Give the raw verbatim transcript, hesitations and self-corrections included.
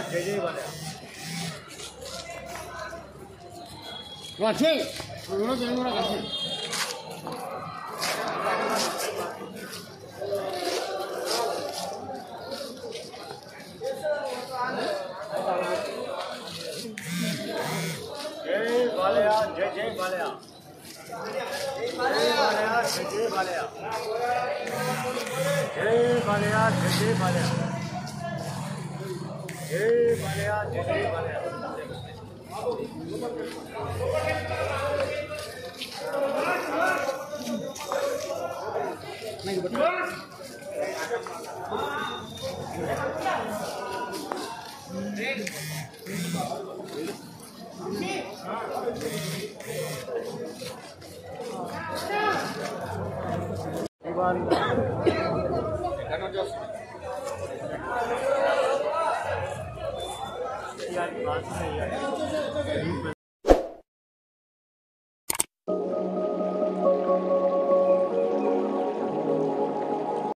जय जय बालिया వచ్చే కూడా జై కూడా కలిసి जय बालिया जय जय बालिया जय बालिया जय जय बालिया जय बालिया जय जय बालिया जय बालिया जय जय बालिया नहीं बता बात नहीं है।